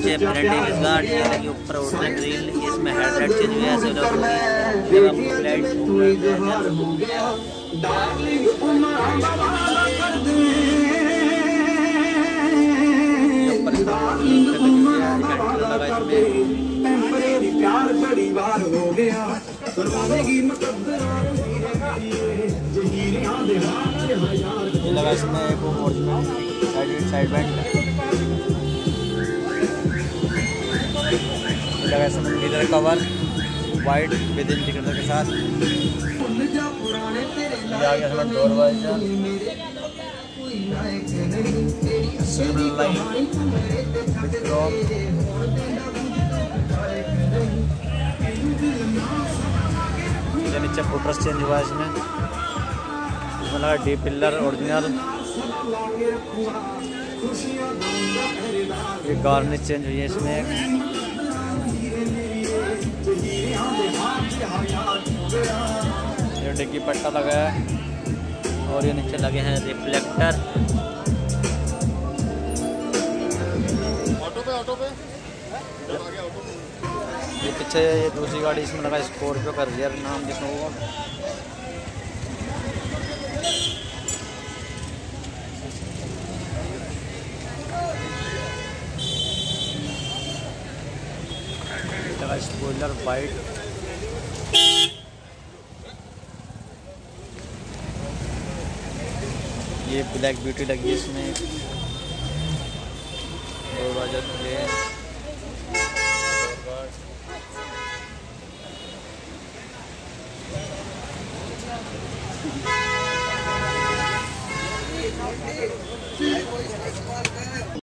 नीचे printing guard, ये लगी ऊपर ओरिजिनल ग्रिल, इसमें हेडलाइट चेंज हुई है, ऐसे लग रही जब आपको लाइट लगा इसमें एक ओरिजिनल साइड बैंड लगा इसमें leather cover white with indicator के साथ। ये आ गया इसमें door visor, silver line with chrome, नीचे फुटरेस्ट चेंज हुआ है इसमें लगा डी पिलर ओरिजिनल, ये गार्निश चेंज हुई है इसमें, ये डिग्गी पट्टा लगा है और ये नीचे लगे हैं रिफ्लेक्टर। ऑटो पे ये पीछे ये दूसरी गाड़ी इसमें लगा स्कॉर्पियो का रियर नाम देखना होगा। स्पॉइलर वाइट, ये ब्लैक ब्यूटी लगी है इसमें।